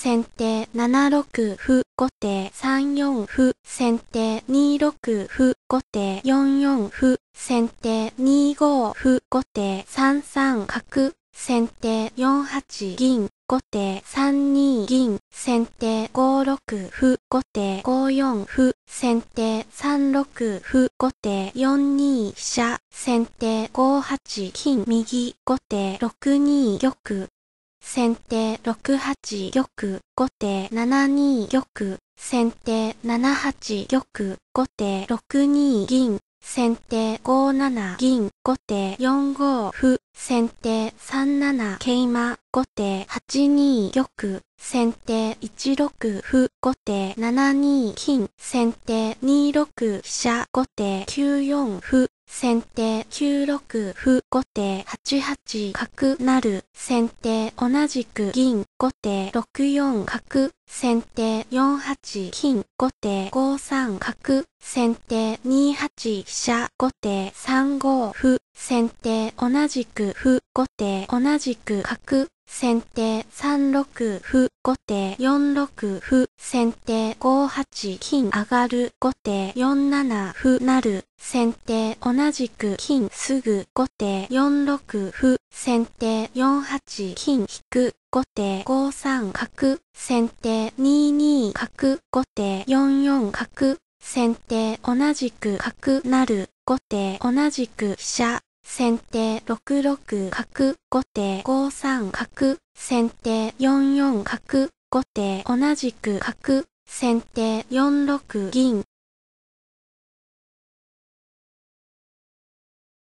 先手7六歩、後手3四歩、先手2六歩、後手4四歩、先手2五歩、後手3三角、先手4八銀、後手3二銀、先手5六歩、後手5四歩、先手3六歩、後手4二飛車、先手5八金右、後手6二玉、先手6八玉、後手7二玉、先手7八玉、後手6二銀、先手5七銀、後手4五歩、先手3七桂馬、後手8二玉、先手1六歩、後手7二金、先手2六飛車、後手9四歩、先手9六歩、後手8八角成、先手同じく銀、後手6四角、先手4八金、後手5三角、先手2八飛車、後手3五歩、先手同じく歩、後手同じく角、先手3六歩、後手4六歩、先手5八金上がる、後手4七歩成、先手同じく金すぐ、後手4六歩、先手4八金引く、後手5三角、先手2二角、後手4四角、先手同じく角成、後手同じく飛車、先手6六角、後手5三角、先手4四角、後手同じく角、先手4六銀、